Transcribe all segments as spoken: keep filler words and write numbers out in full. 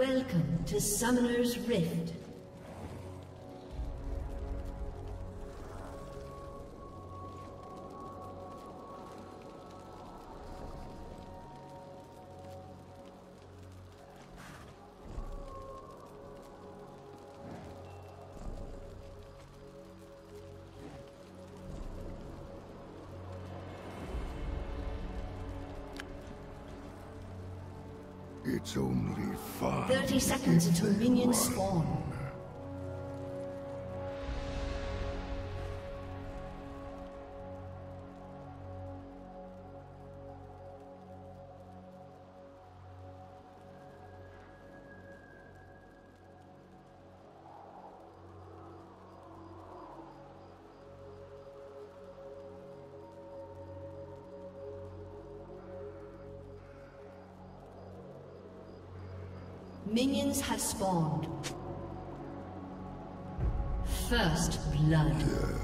Welcome to Summoner's Rift. It's only fun. Thirty seconds until minions spawn. Minions have spawned. First blood. Yes.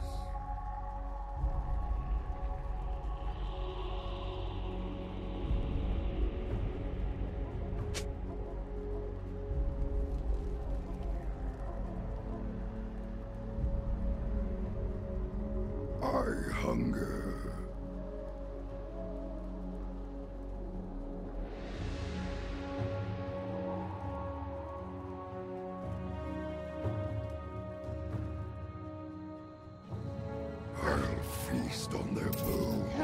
I hunger. Feast on their bones.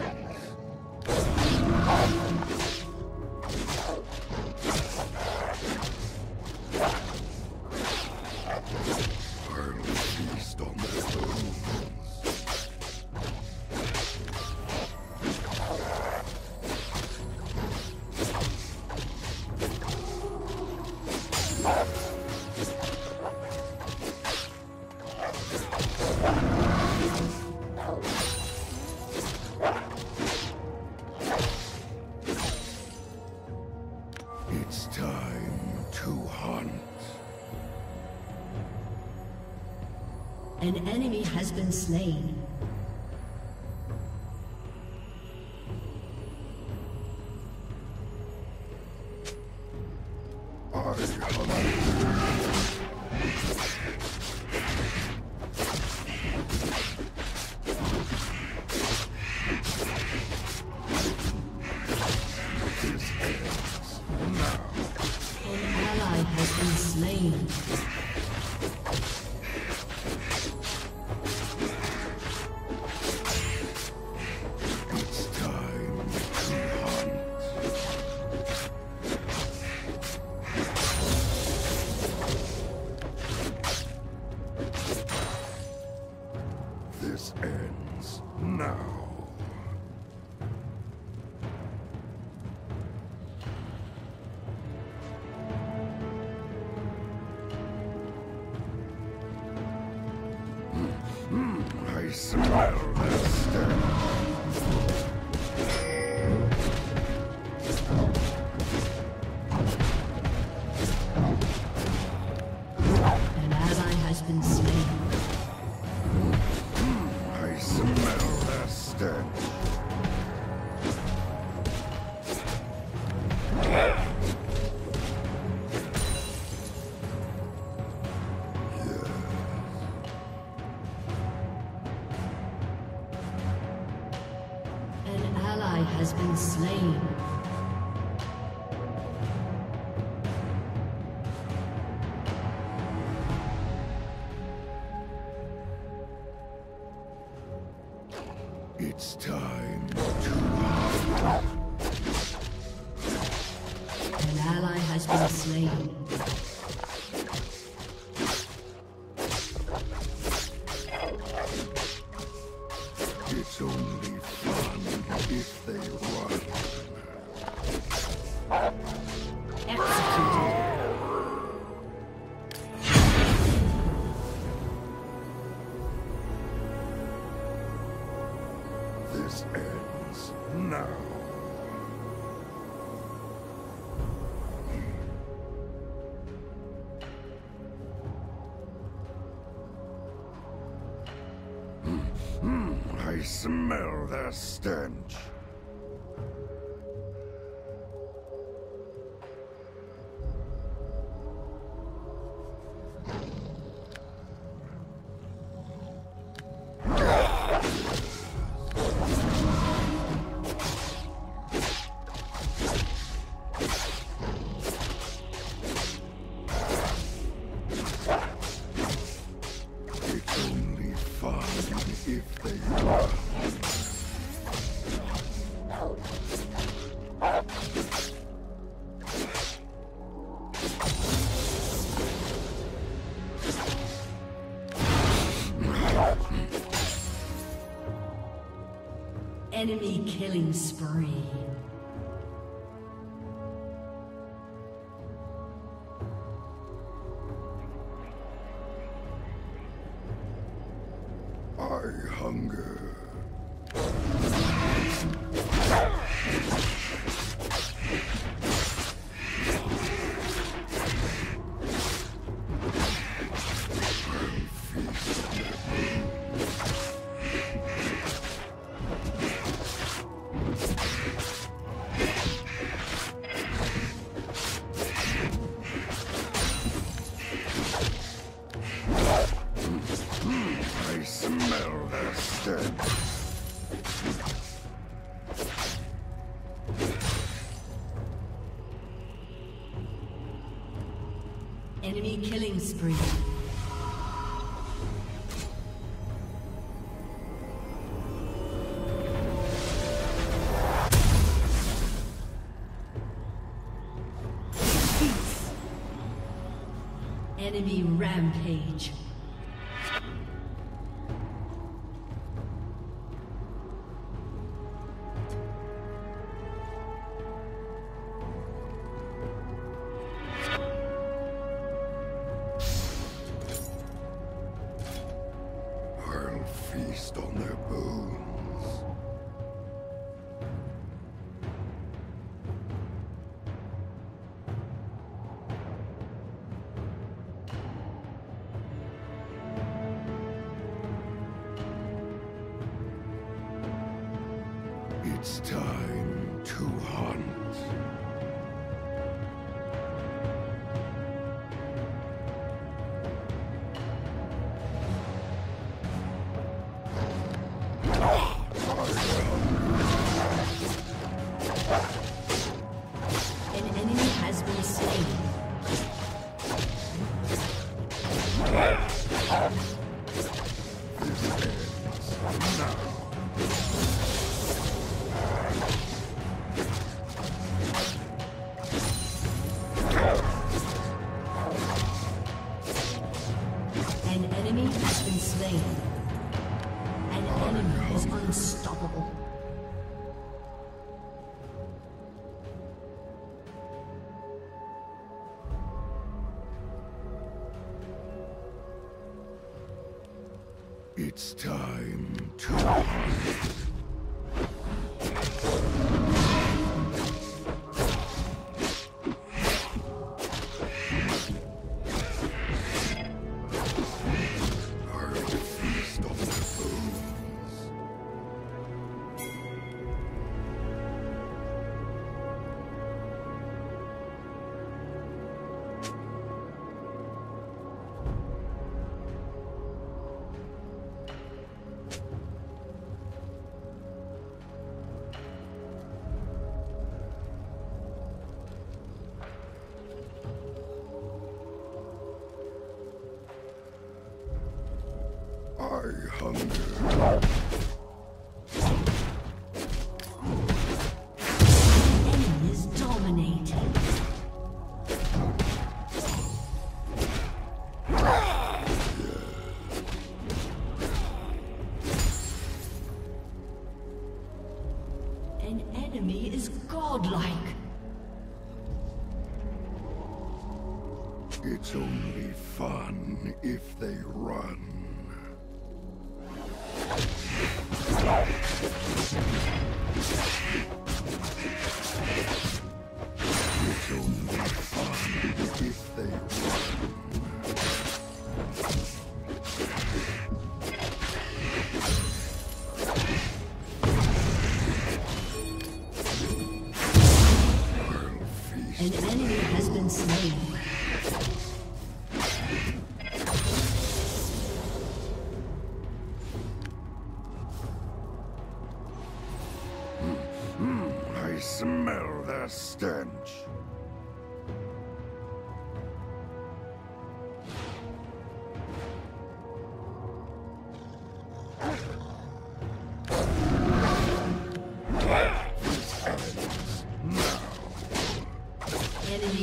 I'll feast on their bones. It's time to hunt. An enemy has been slain. I hunt. Slain. It's time to hunt. This ends now. I smell the stench. An ally has been slain. I smell the stench. Has been slain. It's time to hunt. An ally has been slain. It's only fun if they run. Executed. This ends now. I smell the stench. fun if they run. Enemy killing spree. I hunger. I smell their stench. Enemy killing spree. Enemy rampage. I'll feast on their bones. It's time to hunt. An enemy has been slain. An enemy has been slain. An enemy is unstoppable. It's time to hunt. I hunger. Enemy is dominating. An enemy is godlike. It's only fun if they run. It's only fun if they run. An enemy has been slain. I smell their stench.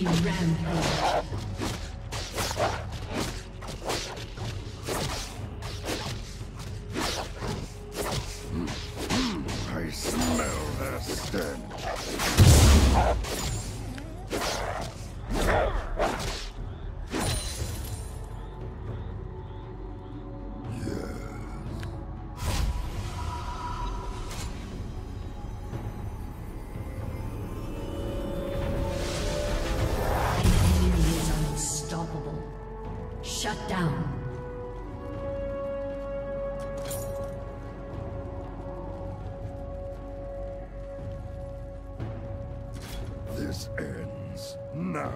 team rampage. I smell their stench. Shut down. This ends now.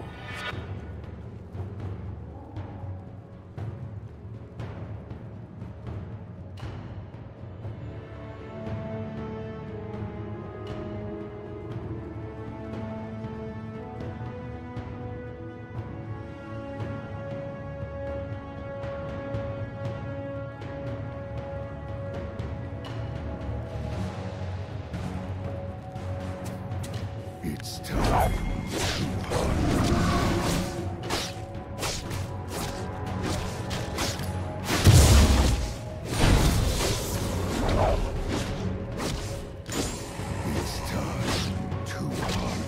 It's time to hunt. It's time to hunt.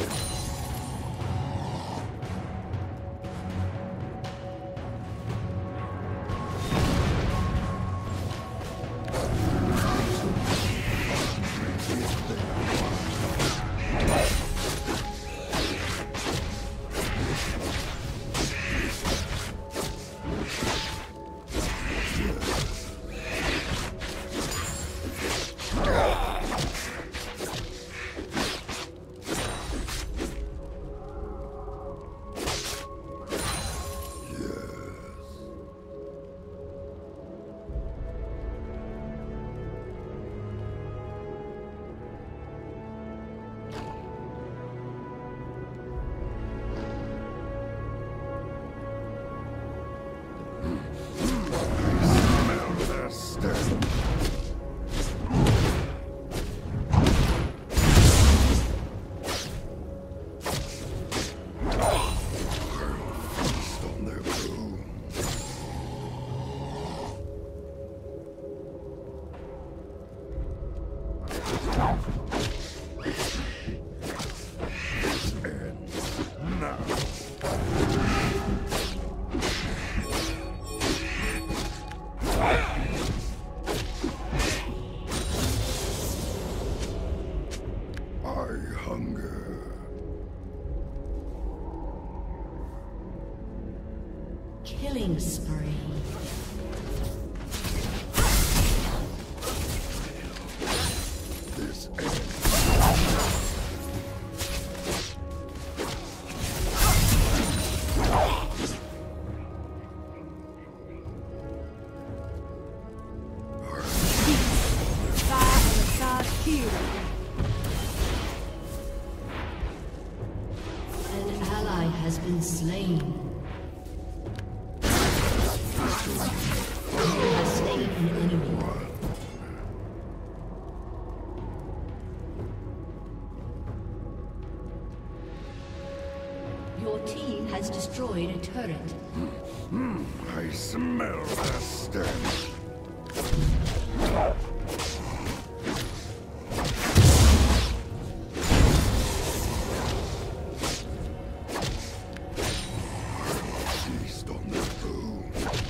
Killing spree. This An ally has been slain. Has slain an enemy. Your team has destroyed a turret. Mm, I smell the stench. Feast on the boom.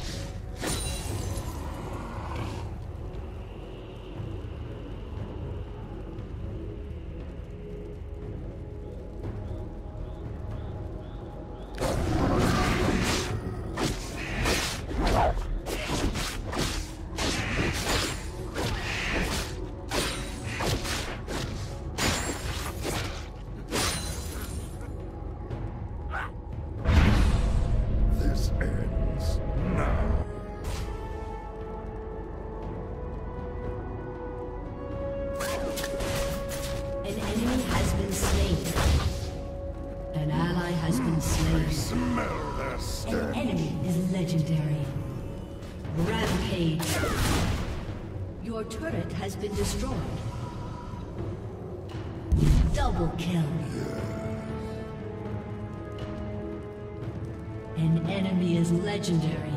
Smell the stench. An enemy is legendary. Rampage. Your turret has been destroyed. Double kill. An enemy is legendary.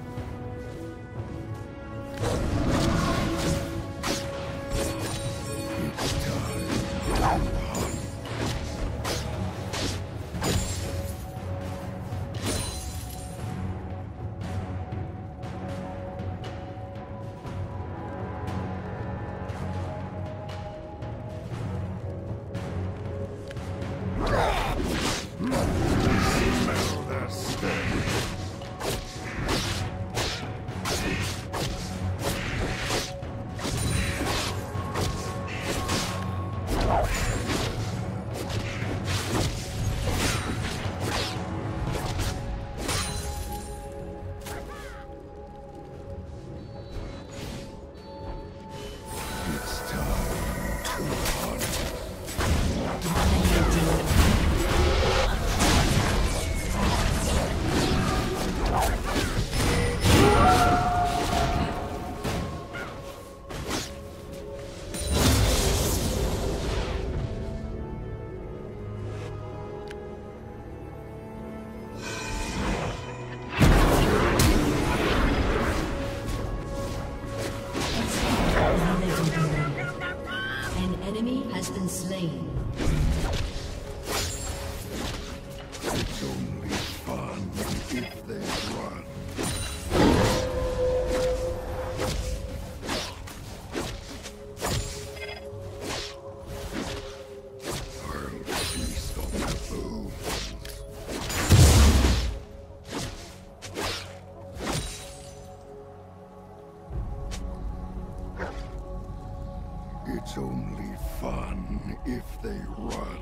It's only fun if they run.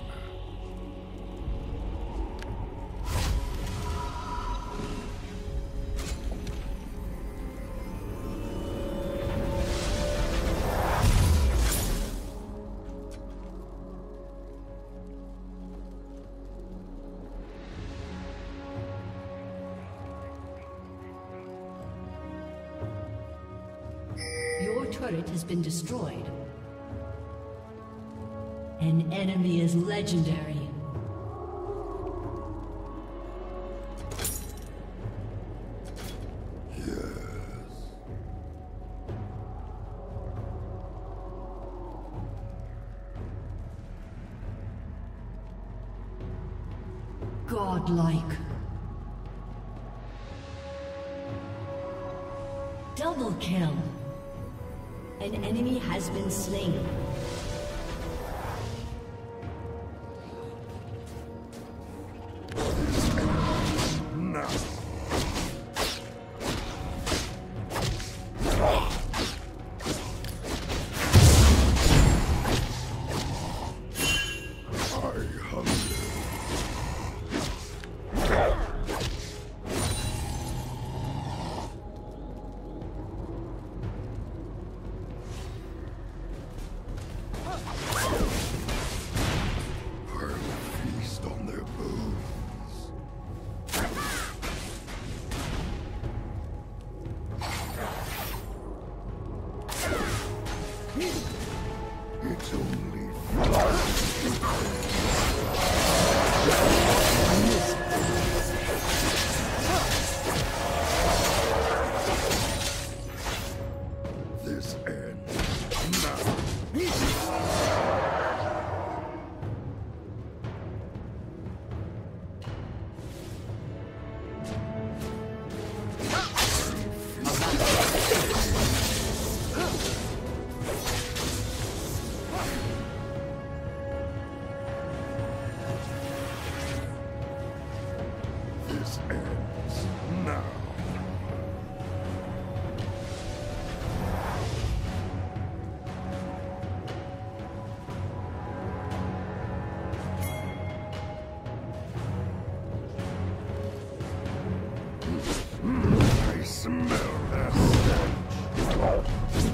Your turret has been destroyed. An enemy is legendary. Godlike. Double kill. An enemy has been slain. It's only fun. This ends now. This ends now. I smell that stench.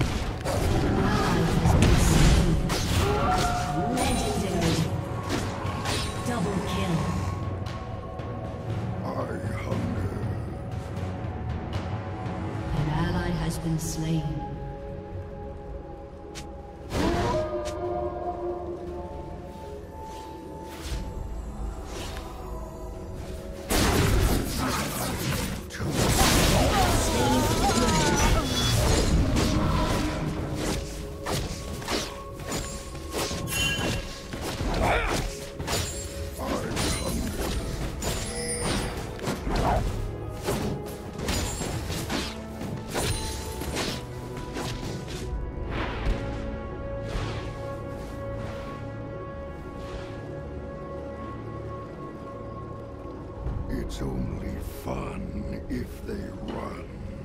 Legendary. Double kill. I hunger. An ally has been slain. It's only fun if they run.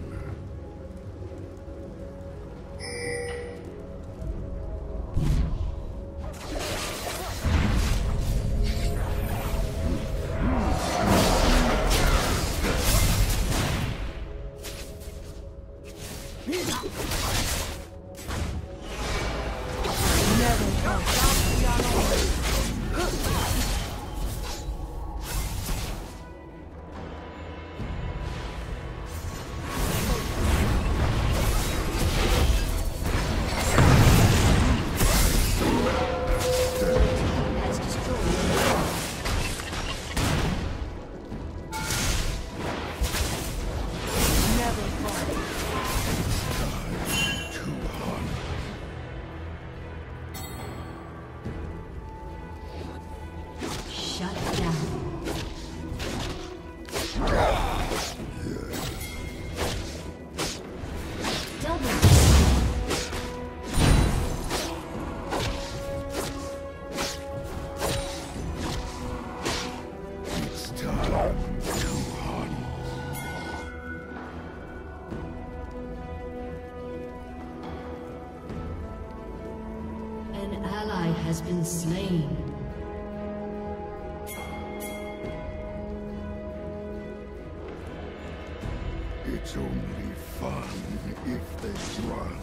Has been slain. It's only fun if they run.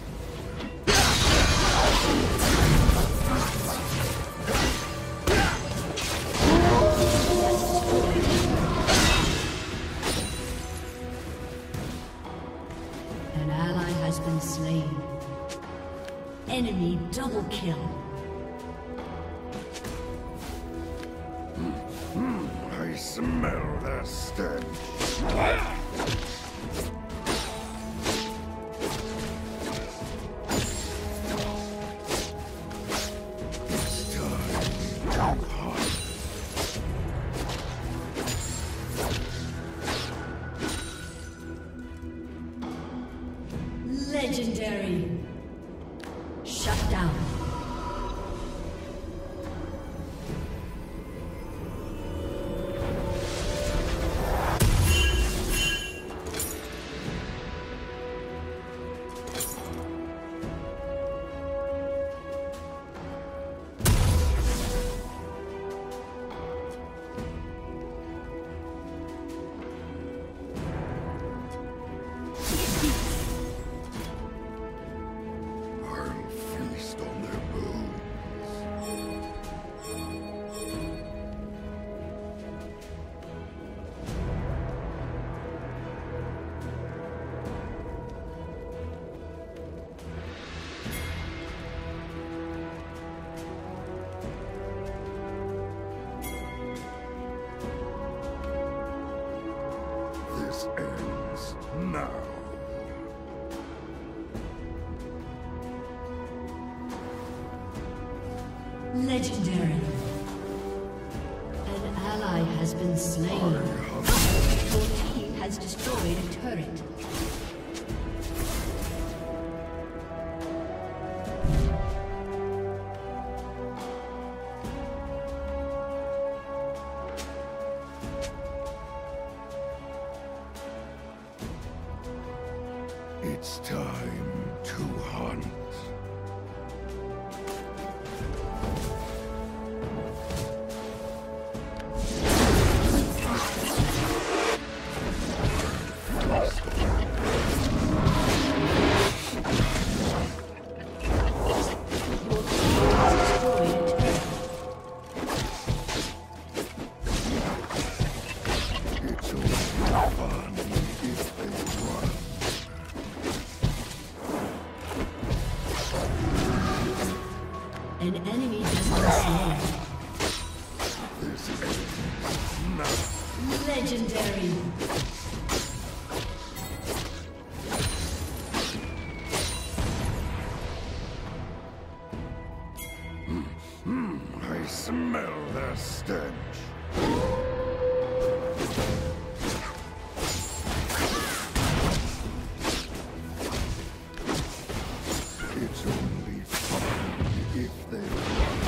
An ally has been slain. Enemy double kill. I smell their stench. It's time to hunt. Legendary. Shut down. Ends now. Legendary. An ally has been slain. Your team has destroyed a turret. It's time to hunt. It's only fun if they run. An enemy has been slain. This ends now. Legendary. I smell their stench. It's only fun if they run.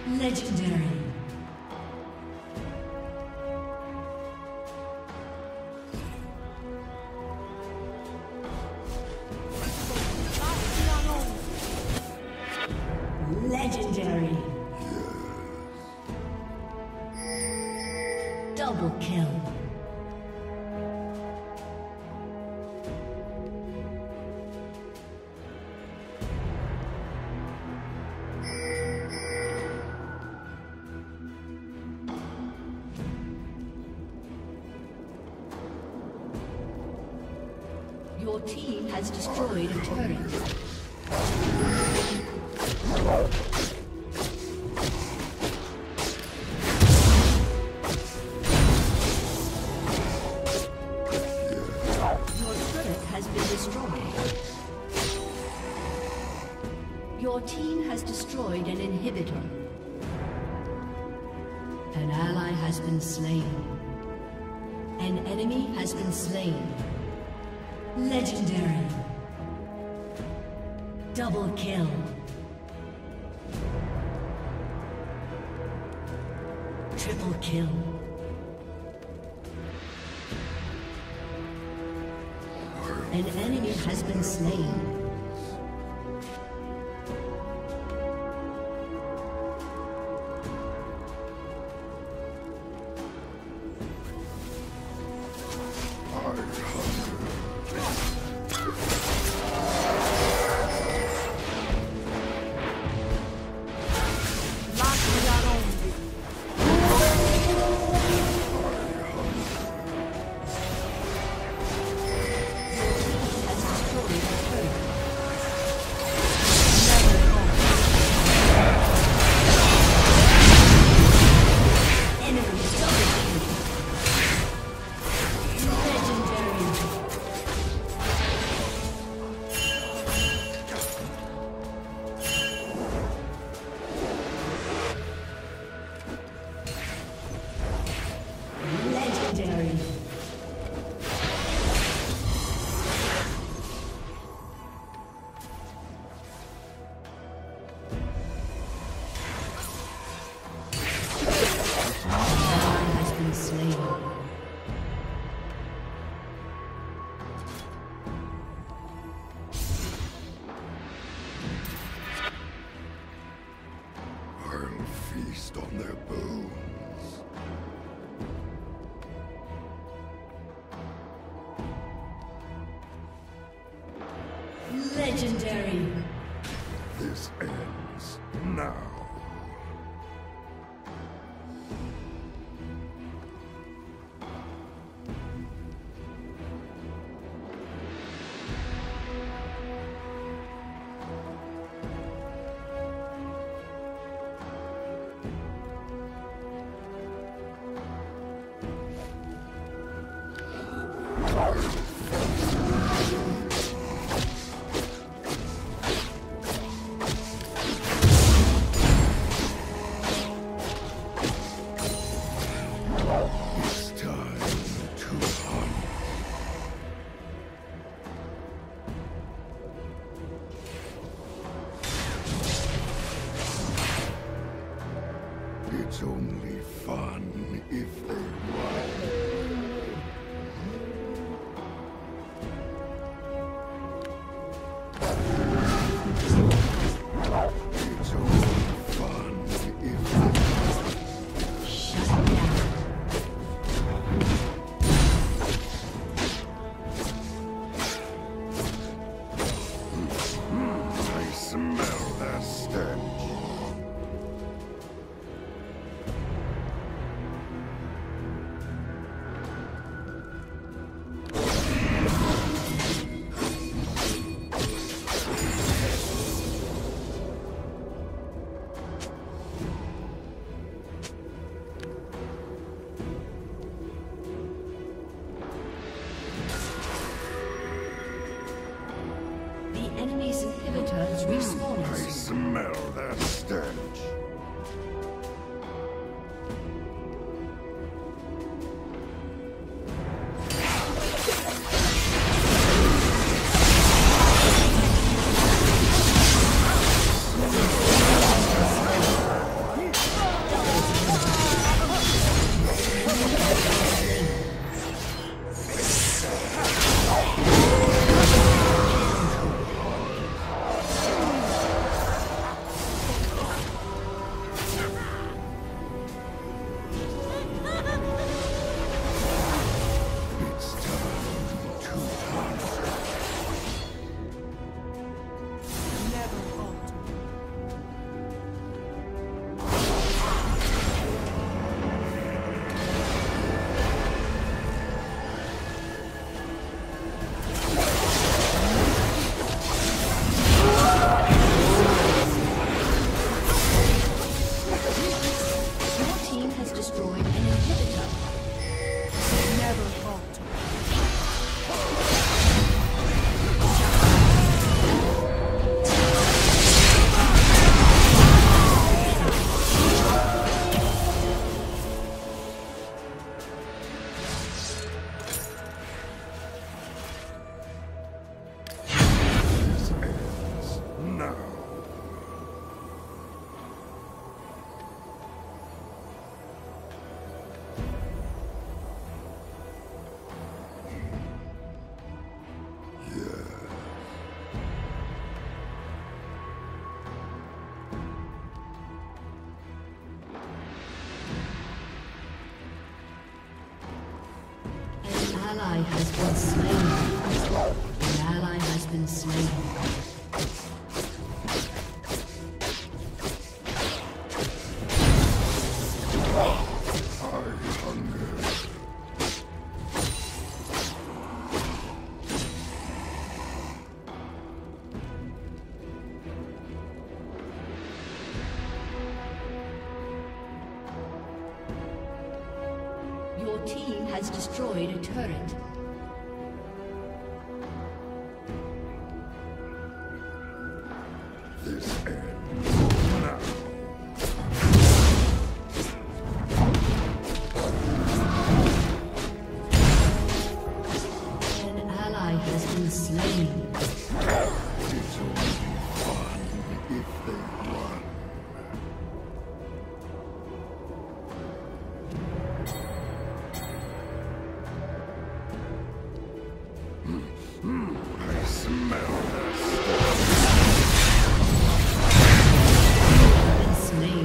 Legendary. Legendary. Double kill. Your team has destroyed a turret. Your team has destroyed an inhibitor. An ally has been slain. An enemy has been slain. Legendary. Double kill. Triple kill. An enemy has been slain. On their bones. Legendary. This ends now. It's only fun if they run. It's only fun if they shut down. I smell their stench. ally has been slain. An ally has been slain. Your team has destroyed a turret. This ends now. An ally has been slain. It's only fun if they run. I smell this. Been slain.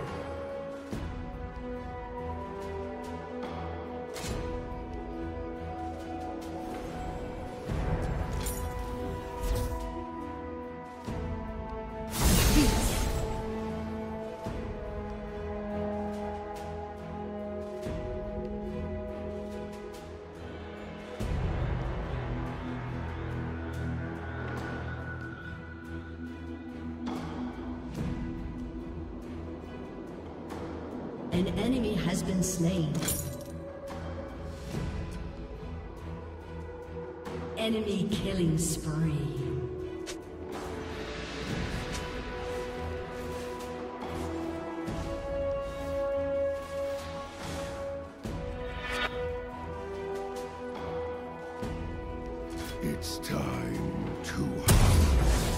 An enemy has been slain. Enemy killing spree. It's time to hunt.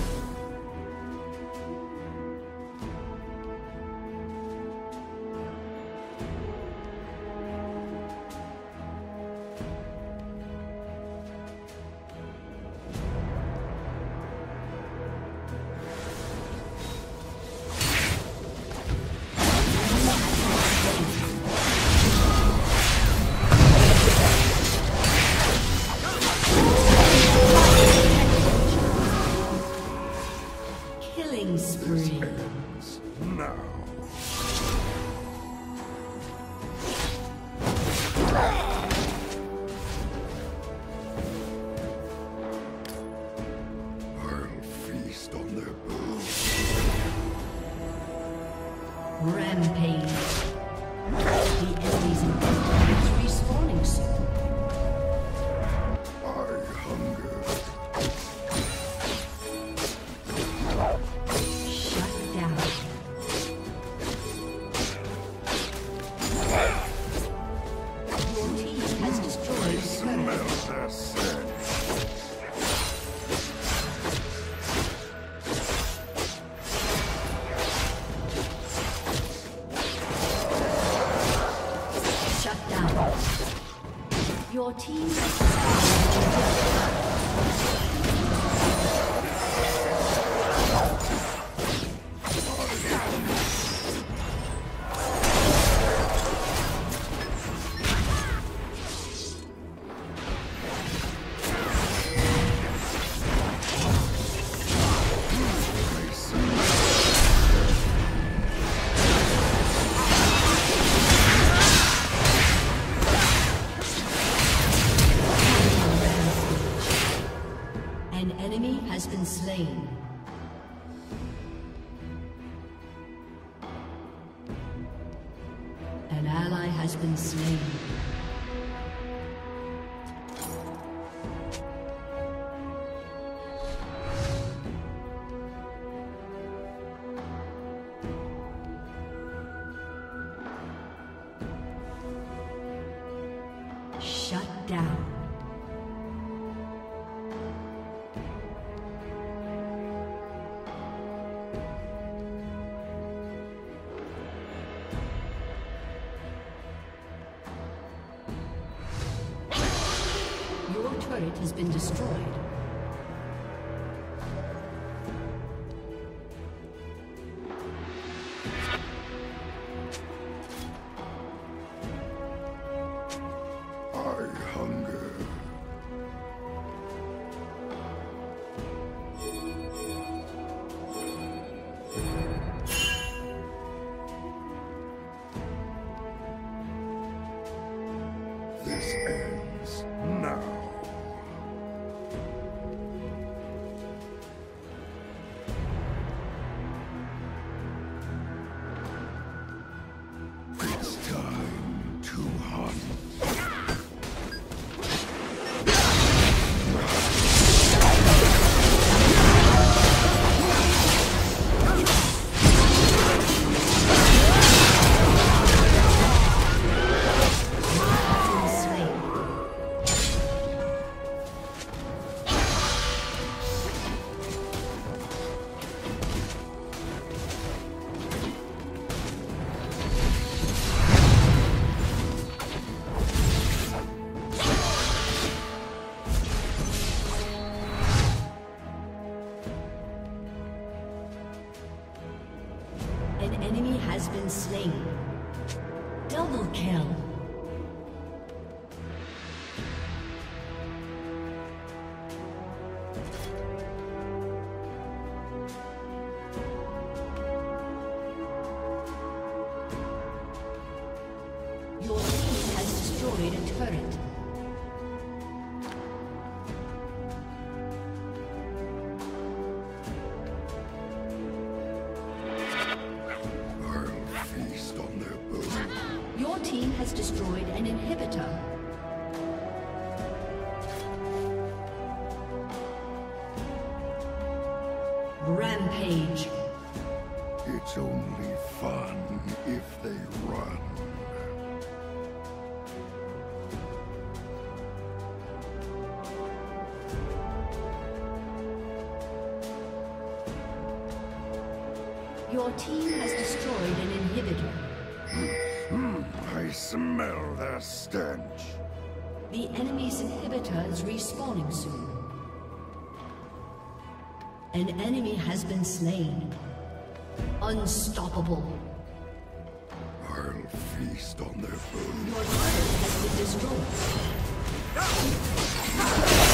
Killing spree. Ends now. I'll feast on their bones. Rampage. The enemy's inventory is respawning soon. I hunger. Shut down. Your team has destroyed a Smell turret. their scent. Shut down. Your team has An enemy has been slain. An ally has been slain. Shut down. Your turret has been destroyed. I hunger. An enemy has been slain. Double kill. Your team has destroyed a turret. I'll feast on their bones. Your team has destroyed an inhibitor. Rampage. It's only fun if they run. Your team has destroyed an inhibitor. Hmm, I smell their stench. The enemy's inhibitor is respawning soon. An enemy has been slain. Unstoppable. I'll feast on their bones. Your turret has been destroyed.